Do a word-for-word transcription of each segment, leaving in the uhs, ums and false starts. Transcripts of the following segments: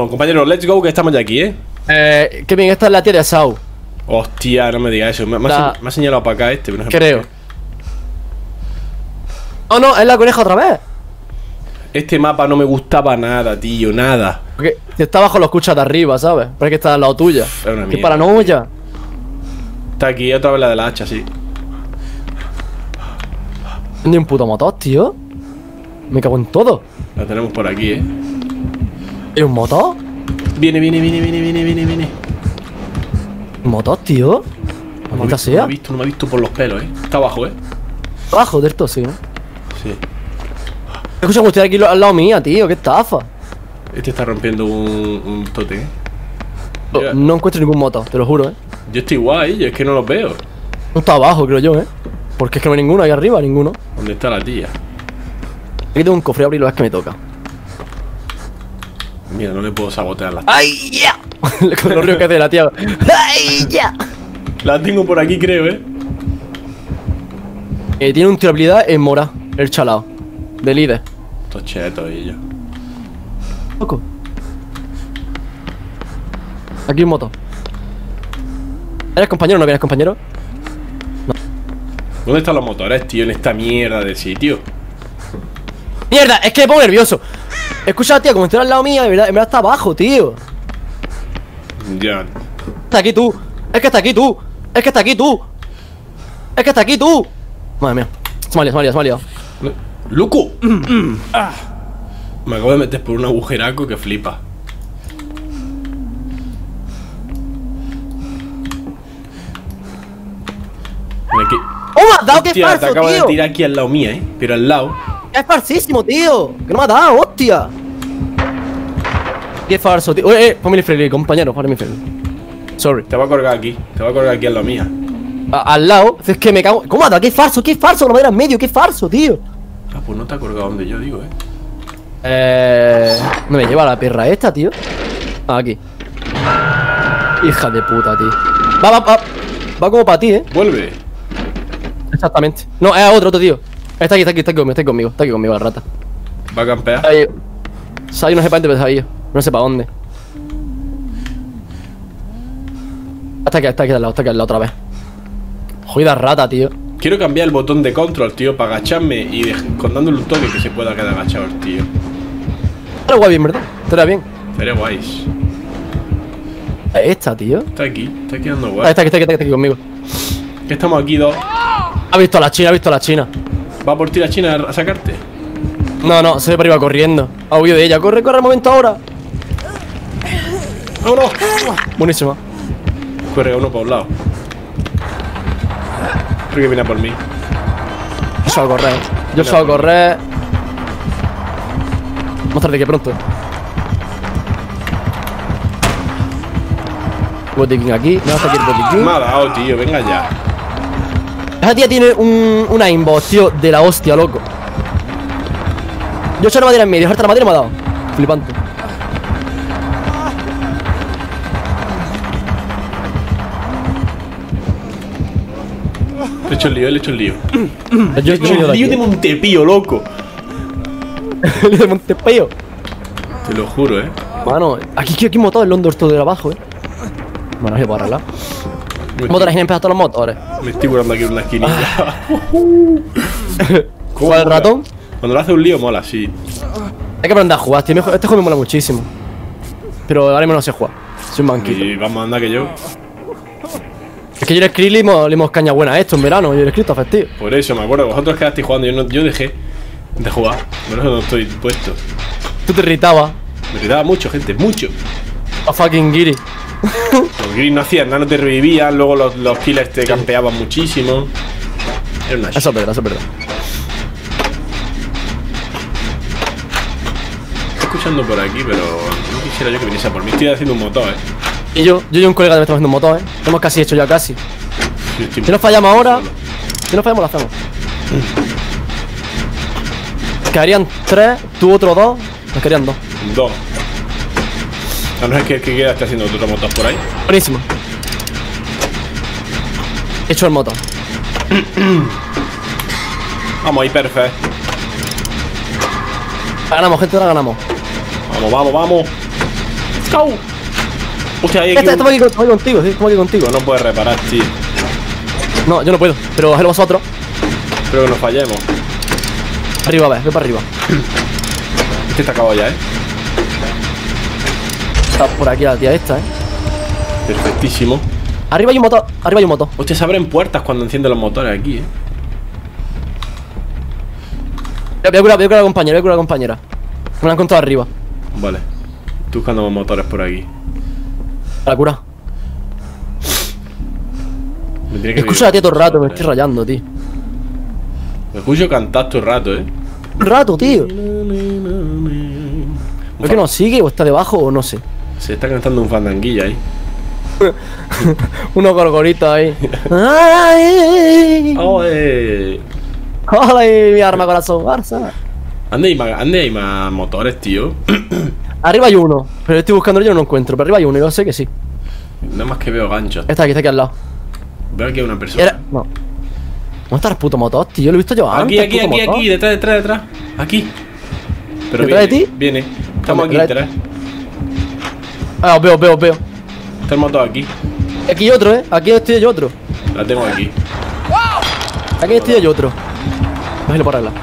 Bueno, compañeros, let's go, que estamos ya aquí, ¿eh? Eh, Kevin, esta es la tía de Sau. Hostia, no me digas eso. Me, me, La... ha, me ha señalado para acá este, pero no sé creo. Oh, no, es la coneja otra vez. Este mapa no me gustaba nada, tío, nada. Porque si está abajo lo escuchas de arriba, ¿sabes? Pero es que está al lado tuya. Es una mierda. Qué paranoia. Está aquí, otra vez la de la hacha, sí. Ni un puto motor, tío. Me cago en todo. La tenemos por aquí, ¿eh? ¿Es un motor? Viene, viene, viene, viene, viene, viene, viene. ¿Un motor, tío? No me, visto, no me ha visto, no me ha visto por los pelos, ¿eh? Está abajo, ¿eh? Abajo de esto, sí, ¿no? Sí. Escucha, usted aquí al lado mía, tío. Qué estafa. Este está rompiendo un, un tote, ¿eh? No, no encuentro ningún motor, te lo juro, ¿eh? Yo estoy guay, yo es que no los veo. No está abajo, creo yo, ¿eh? Porque es que no hay ninguno ahí arriba, ninguno. ¿Dónde está la tía? Aquí tengo un cofre, abrirlo, es que me toca. Mira, no le puedo sabotear las. ¡Ay, ya! Con los ríos que hace la tía. ¡Ay, ya! La tengo por aquí, creo, ¿eh? Eh, tiene un tiro de habilidad en mora, el chalao. De líder. Estos chetos y yo. Loco. Aquí un moto. ¿Eres compañero o no vienes compañero? No. ¿Dónde están los motores, tío, en esta mierda de sitio? ¡Mierda! Es que me pongo nervioso. Escucha, tío, como estoy al lado mío, de verdad, en verdad está abajo, tío. Ya. Está aquí tú. Es que está aquí tú. Es que está aquí tú. Es que está aquí tú. Madre mía. Se me ha liado, se me ha liado, se me ha liado. ¡Loco! Ah. Me acabo de meter por un agujeraco que flipa. Mira que... ¡Oh, me has dado! ¡Qué Hostia, falso, te acabo tío! de tirar aquí al lado mía, ¿eh? Pero al lado. ¡Es falsísimo, tío! ¡Que no me ha dado, hostia! ¡Qué falso, tío! ¡Eh, eh! Ponme el friendly, compañero, ponme el friendly. Sorry. Te va a colgar aquí. Te va a colgar aquí al lado mía. A al lado, es que me cago. ¿Cómo ha dado? ¡Qué falso! ¡Qué falso! No me era en medio, ¡qué falso, tío! Ah, pues no te ha colgado donde yo digo, ¿eh? Eh. ¿Dónde me lleva la perra esta, tío? Ah, aquí. Hija de puta, tío. Va, va, va. Va como para ti, ¿eh? Vuelve. Exactamente. No, es otro, otro tío. Está aquí, está aquí, está aquí conmigo, está aquí conmigo, está aquí conmigo la rata. Va a campear. Ahí. Ahí no sé para dónde, pero ahí. No sé para dónde. Está aquí, está aquí al lado, está aquí al lado otra vez. Jodida rata, tío. Quiero cambiar el botón de control, tío, para agacharme y de... con dándole un toque que se pueda quedar agachado el tío. Está guay bien, ¿verdad? Está bien. Sería guays. Esta, tío. Está aquí, está quedando Ahí guay. está aquí, está aquí, está aquí conmigo. Que estamos aquí dos. Ha visto a la china, ha visto a la china. ¿Va por ti la China a sacarte? No, no, se ve para arriba corriendo. Ha huido de ella. Corre, corre, momento ahora. ¡Vámonos! Buenísima. Corre uno para un lado. Creo que viene a por mí. Yo salgo a correr. Yo salgo a correr. Más tarde que pronto. Botiquín aquí. Me hasta aquí el botiquín. Me ha dado, tío, venga ya. Esa tía tiene un, una inbox, tío, de la hostia, loco. Yo he hecho la madera en medio, dejarte la madera me ha dado. Flipante. Le he hecho el lío, le he hecho el lío. Yo, yo, Le he hecho el lío de Montepío, loco. El lío de Montepío. Te lo juro, eh. Mano, aquí aquí aquí motor el Londor todo de abajo, eh. Bueno, se puede arreglar. Me Motores, han empezado todos los motores. Me estoy curando aquí en una esquinilla. ¿Cómo ¿Cuál el mola? ratón? Cuando lo hace un lío, mola, sí. Hay que aprender a jugar, tío. Este juego me mola muchísimo. Pero ahora mismo no sé jugar. Soy un manquito. Y vamos a andar que yo. Es que yo y el Skrill le dimos, le dimos caña buena a esto en verano. Yo y el Skrill está festivo. Por eso, me acuerdo, vosotros quedasteis jugando. Yo, no, yo dejé de jugar. Por eso no estoy puesto. Tú te irritabas. Me gritaba mucho, gente, mucho. A fucking Giri. Los gris no hacían nada, no te revivían. Luego los, los killers te campeaban muchísimo. Era una shit. Eso es verdad, eso es verdad. Estoy escuchando por aquí, pero no quisiera yo que viniese a por mí. Estoy haciendo un motor, eh. Y yo, yo y un colega también estamos haciendo un motor, eh. Lo hemos casi hecho ya, casi. Yo estoy- Si nos fallamos ahora, si nos fallamos, lo hacemos. Nos quedarían tres, tú otro dos, nos quedarían dos. Dos. A no ser que, que queda esté haciendo otro motor por ahí. Buenísimo. He hecho el motor. Vamos ahí, perfecto. Ganamos, gente, ahora ganamos. Vamos, vamos, vamos. Let's go. Hostia, hay aquí. Este, un- estamos aquí, con- estamos aquí contigo, sí, estamos aquí contigo. No puedes reparar, tío. No, yo no puedo, pero hacedlo vosotros. Espero que no fallemos. Arriba, a ver, ve para arriba. Este está acabado ya, eh. Está por aquí la tía esta, eh. Perfectísimo. Arriba hay un motor, arriba hay un motor. Hostia, se abren puertas cuando encienden los motores aquí, eh. Voy a curar, voy a curar a la compañera, voy a curar a la compañera. Me la han encontrado arriba. Vale. Estoy buscando más motores por aquí. La cura. Me tiene que Escucho a la tía todo el rato, me estoy rayando, tío. Me escucho cantar todo el rato, eh. Un rato, tío. ¿Es que nos sigue o está debajo o no sé? Se está cantando un fandanguilla ahí. Unos gorgoritos ahí. ¡Ay! Oh, eh. ¡Ay, mi arma corazón! ¡Barça! ¿Ande hay más, ande hay más motores, tío? Arriba hay uno, pero estoy buscando yo no lo encuentro. Pero arriba hay uno y yo sé que sí. Nada más que veo ganchos. Está aquí, está aquí al lado. Veo aquí a una persona. Era... No. ¿Dónde está el puto motor, tío? Yo lo he visto yo Aquí, antes. aquí, el puto aquí, motor. aquí, detrás, detrás, detrás. Aquí. Pero ¿Detrás viene, de ti? Viene. Estamos aquí, ¿Detrás de- detrás. Ah, os veo, os veo, os veo. Está el motor aquí. Aquí hay otro, eh. Aquí estoy yo otro. La tengo aquí. Aquí estoy yo otro. Bájalo para arreglar.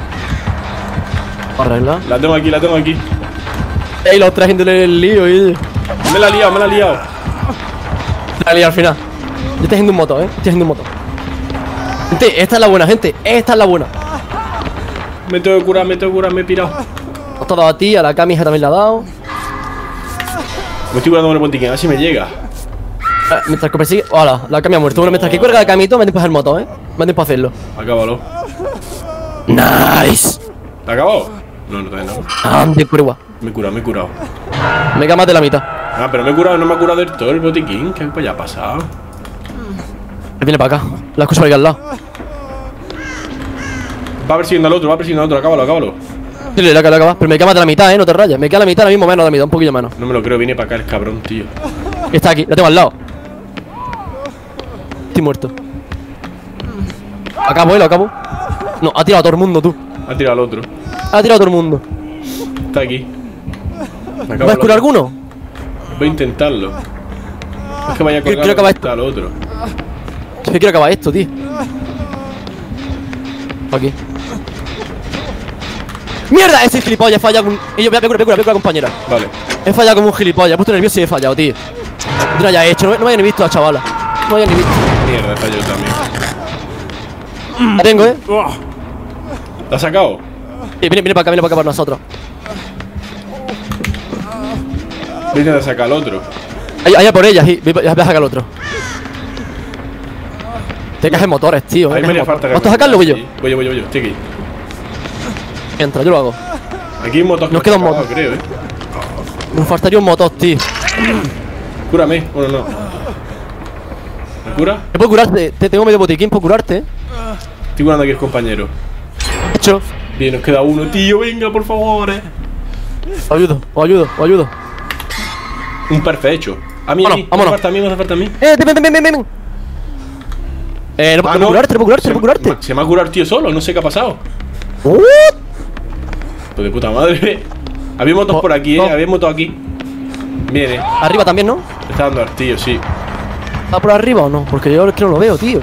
Para arreglar. La tengo aquí, la tengo aquí. Ey, los tres haciéndole el lío, y. Me la he liado, me la he liado. La lío al final. Yo estoy haciendo un moto, eh. Estoy haciendo un moto. Gente, esta es la buena, gente. Esta es la buena. Me tengo que curar, me tengo que curar, me he pirado. Os te ha dado a ti, a la camisa también la ha dado. Me estoy curando con el pontiquín, a ver si me llega. Eh, mientras que persigue. Hola, la cami ha muerto. Bueno, mientras que cuelga el camito, me tiempo a hacer moto, eh. Me tiempo a hacerlo. Acábalo. Nice. ¿Te ha acabado? No, no, todavía no. Ande, prueba. Me he curado, me he curado. Me queda más de la mitad. Ah, pero me he curado, no me ha curado del todo el botiquín. ¿Qué pues ya ha pasado? Él viene para acá. La escucho por aquí al lado. Va persiguiendo al otro, va persiguiendo al otro. Acábalo, acábalo. Sí, le acaba, le acaba. Pero me queda más de la mitad, eh. No te rayes. Me queda la mitad, ahora mismo menos de la mitad. Un poquillo menos. No me lo creo, viene para acá el cabrón, tío. Está aquí, la tengo al lado. Estoy muerto. Acabo, eh, lo acabo. No, ha tirado a todo el mundo, tú. Ha tirado al otro. Ha tirado a todo el mundo. Está aquí. Me acabo ¿Vas a el curar otro. alguno? Voy a intentarlo. Es que vaya a Quiero- colgar quiero acabar está al otro. Es que quiero acabar esto, tío. Aquí. ¡Mierda! Ese gilipollas falla con. Y yo, voy a curar, voy a curar, voy a curar, compañera. Vale. He fallado como un gilipollas. He puesto nervioso y he fallado, tío. Yo no haya hecho, no, no me haya ni visto a la chavala. No me haya ni visto. Mierda, he fallado también. La tengo, eh. ¿La has sacado? Sí, viene, viene para acá, viene para acá por nosotros. Voy a intentar sacar al otro. Allá, allá por ella, sí. Voy, voy a sacar al otro. Te cajes motores, tío. Ahí eh, me haría cajes falta motores. ¿Vas a sacarlo o voy yo? Sí. Voy yo, voy yo, voy yo. Estoy aquí. Entra, yo lo hago. Aquí hay un motor que Nos me queda ha un acabado, motor. creo, eh. Nos faltaría un motor, tío. Cúrame. Bueno, no. ¿Me cura? ¿Te puedo curarte? Te tengo medio botiquín para curarte, eh. Estoy curando aquí al compañero. Hecho. Bien, nos queda uno, tío. Venga, por favor, eh. Os ayudo, os ayudo, os ayudo. Un perfecto hecho. A mí, a Vámonos, mí. No vámonos. hace falta a mí, no hace falta a mí. Eh, ven, ven, ven, ven, ven. Eh, no, Ah, no puedo curarte, no puedo curarte, Se no puedo me- curarte. Se me ha curado el tío solo, no sé qué ha pasado. What? Pues de puta madre. Había motos No, por aquí, eh. no. Había motos aquí. Viene. Arriba también, ¿no? Le está dando al tío, sí. ¿Está por arriba o no? Porque yo es que no lo veo, tío.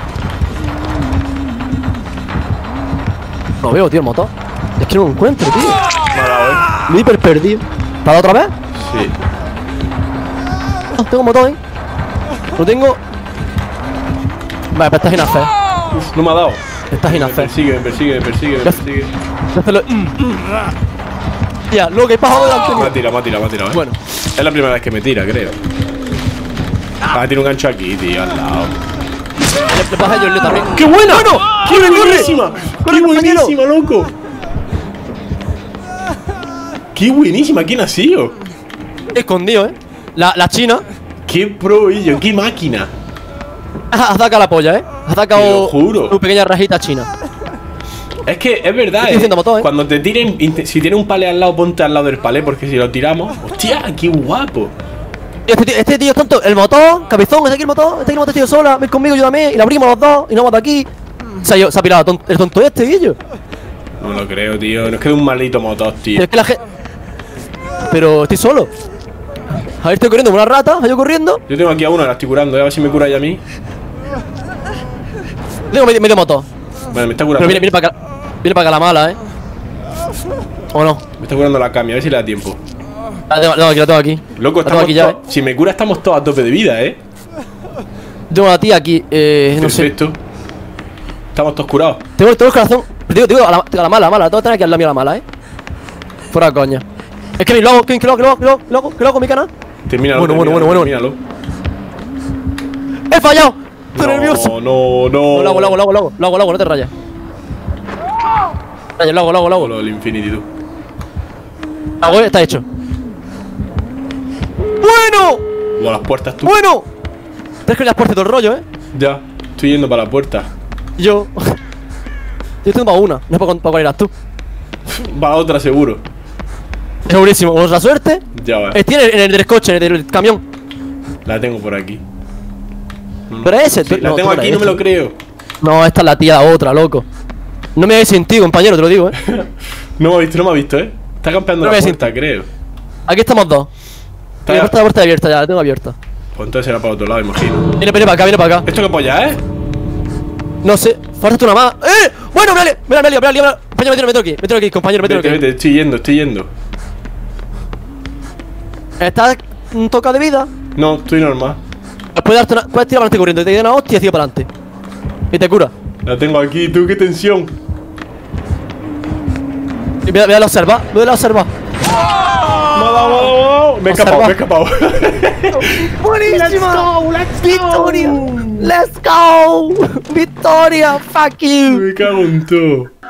No lo veo, tío, el motor. Es que no lo encuentro, tío. Me ha dado, eh. Me he hiper perdido. ¿Te ha dado otra vez? Sí. No, tengo motor, ¿eh? Lo tengo. Vale, pero estás inafe. Uf, no me ha dado. Estás Me inafe. persigue, me persigue, me persigue, me Ya- persigue. Hazlo. Ya, lo que pasa delante Me ha mío. tirado, me ha tirado, me ha tirado, eh. Bueno, Es la primera vez que me tira, creo. Ah, tiene un gancho aquí, tío, al lado. le, le pasa a yo también. ¡Qué buena! ¡Bueno! ¡Qué ¡Corre, corre! buenísima! ¡Corre, ¡Qué compañero! buenísima, loco! ¡Qué buenísima! ¿Quién ha sido? Escondido, ¿eh? La, la china. ¡Qué pro ello! ¡Qué máquina! Ha sacado la polla, ¿eh? Ha Te sacado lo juro. su pequeña rajita china. Es que es verdad, Estoy eh. diciendo motor, eh. Cuando te tiren, inte- si tiene un palé al lado, ponte al lado del palé, porque si lo tiramos. ¡Hostia! ¡Qué guapo! Este tío, este tío es tonto. El motor, cabezón, está aquí el motor. Está aquí el motor, tío, sola. Ven conmigo, ayúdame. Y la abrimos los dos. Y nos vamos de aquí. Se ha, ido- se ha pirado ton- el tonto este, Guillo. No me lo creo, tío. Nos queda un maldito motor, tío. Pero es que la gente. Pero estoy solo. A ver, estoy corriendo como una rata. Estoy corriendo. Yo tengo aquí a uno, la estoy curando, ¿eh? A ver si me cura ya a mí. Tengo medio, medio moto. Vale, me está curando. Pero viene, viene para acá. Viene para acá la mala, eh. ¿O no? Me está curando la Cami, a ver si le da tiempo. La tengo, la tengo aquí, la tengo aquí. Loco, La tengo estamos aquí ya, to- si me cura estamos todos a tope de vida, ¿eh? Tengo a la tía aquí, eh, no sé. Perfecto. Estamos todos curados. Tengo, tengo el corazón. Digo, digo, a la, a la mala, a la mala. Tengo que tener aquí al lado mío a la mala, eh. Fuera coña. Es que lo hago, que lo hago, que lo hago, que lo hago, que lo hago, que lo hago con mi canal. Termínalo, Bueno, bueno, termínalo, bueno, bueno. termínalo. ¡He fallado! Estoy No, nervioso. no, no. No, lo hago, lo hago, lo hago, lo hago, lo hago, lo hago, no te rayas. Rayas, lo hago, lo hago, lo hago. Lo del Infinity, tú. Lo hago, eh, está hecho. ¡Bueno! O a las puertas, tú. ¡Bueno! Tienes que ir a las puertas todo el rollo, eh. Ya, estoy yendo para la puerta. Yo. Yo tengo para una, no es para, para cuál irás tú. Va a otra seguro. Segurísimo, con la suerte. Ya va. Estoy en el, en el del coche, en el del camión. La tengo por aquí. Pero ese, Sí, tú- la no, tengo tú no aquí, eres no me lo este. creo. No, esta es la tía, la otra, loco. No me habéis sentido, compañero, te lo digo, eh. No me ha visto, no me ha visto, ¿eh? Está campeando No la me puerta, creo. Aquí estamos dos. Está La ya- puerta, la puerta abierta ya, la tengo abierta. Pues entonces será para otro lado, imagino. Viene, viene para acá, viene para acá. ¿Esto qué polla, eh? No sé, falta una más. ¡Eh! Bueno, me la me la me la me la Compañero, me tengo aquí, me tengo aquí, compañero, me tengo Vete, aquí. vete, estoy yendo, estoy yendo. ¿Estás un toca de vida? No, estoy normal. Puedes darte una, puedes tirar para adelante corriendo, te da una hostia y sigue para adelante. Y te cura. La tengo aquí, tú, qué tensión. Y mira, mira la observa, mira la observa. Me ha dado, me ha dado, me ha dado. Me he escapado, me he escapado. ¡Buenísima! ¡Victoria! ¡Let's go! ¡Victoria! ¡Fuck you! Me cago en todo.